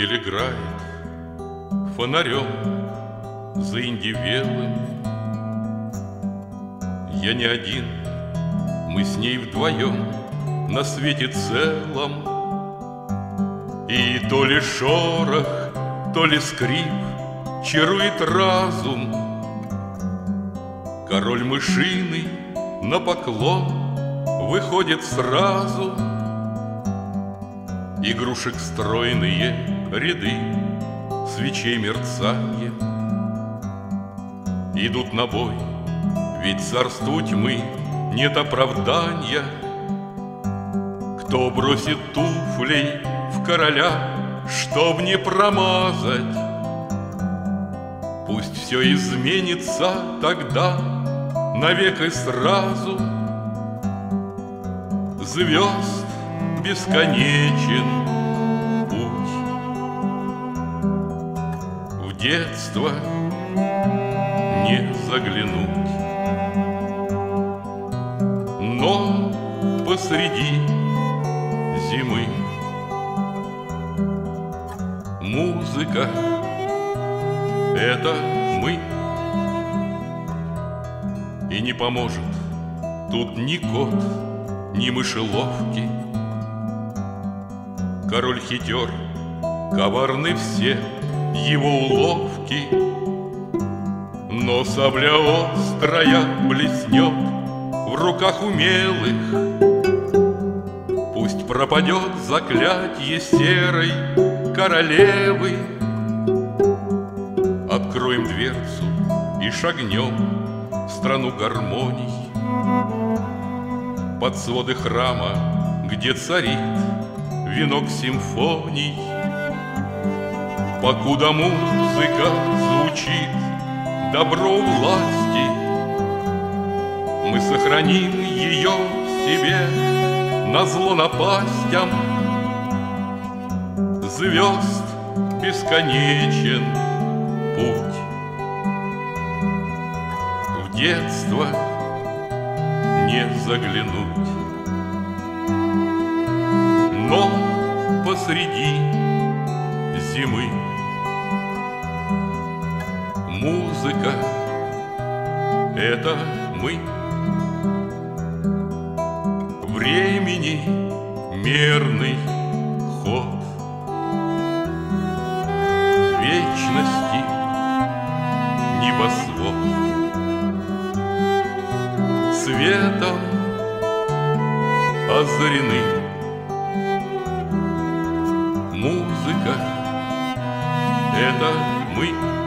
Метель играет фонарем заиндевелым. Я не один, мы с ней вдвоем на свете целом. И то ли шорох, то ли скрип чарует разум. Король мышиный на поклон выходит сразу. Игрушек стройные ряды, свечей мерцанье. Идут на бой, ведь царству тьмы нет оправдания. Кто бросит туфлей в короля, чтоб не промазать? Пусть все изменится тогда навек и сразу. Звезд бесконечен путь, в детство не заглянуть. Но посреди зимы музыка — это мы. И не поможет тут ни кот, ни мышеловки. Король хитер, коварны все его уловки. Но сабля острая блеснет в руках умелых. Пусть пропадет заклятье серой королевы. Откроем дверцу и шагнем в страну гармоний, под своды храма, где царит венок симфоний. Покуда музыка звучит добро власти, мы сохраним ее в себе назло напастям. Звезд бесконечен путь, в детство не заглянуть. Но посреди зимы музыка — это мы. Времени мерный ход, вечности небосвод. Светом озарены. Музыка — это мы.